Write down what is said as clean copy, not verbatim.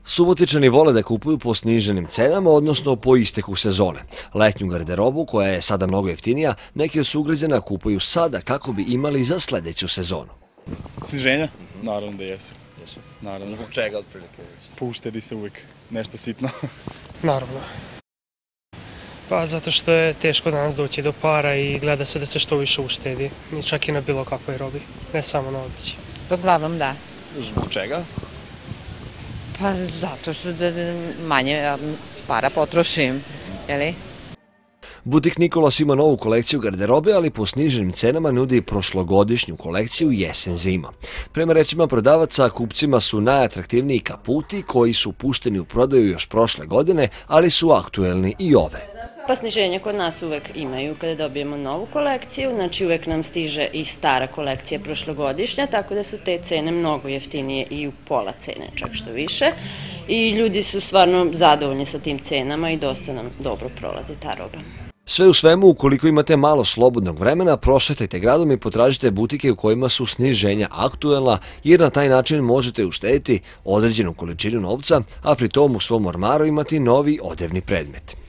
Subotičani vole da kupuju po sniženim cenama, odnosno po isteku sezone. Letnju garderobu, koja je sada mnogo jeftinija, neki od sugrađana kupuju sada kako bi imali za sledeću sezonu. Sniženja? Naravno da jesu. Naravno. Zbog čega otprilike? Pa uštedi se uvek nešto sitno. Naravno. Pa zato što je teško danas doći do para i gleda se da se što više uštedi. Čak i na bilo kakvoj robi, ne samo na odeći. Pa uglavnom da. Zbog čega? Pa zato što manje para potrošim, jeli? Butik Nikolas ima novu kolekciju garderobe, ali po sniženim cenama nudi i prošlogodišnju kolekciju jesen-zima. Prema rečima prodavaca, kupcima su najatraktivniji kaputi koji su pušteni u prodaju još prošle godine, ali su aktuelni i ove. Pa sniženja kod nas uvek imaju kada dobijemo novu kolekciju, znači uvek nam stiže i stara kolekcija prošlogodišnja, tako da su te cene mnogo jeftinije i u pola cene, čak što više. I ljudi su stvarno zadovoljni sa tim cenama i dosta nam dobro prolazi ta roba. Sve u svemu, ukoliko imate malo slobodnog vremena, prošetajte gradom i potražite butike u kojima su sniženja aktuelna, jer na taj način možete uštediti određenu količinu novca, a pri tom u svom ormaru imati novi odevni predmet.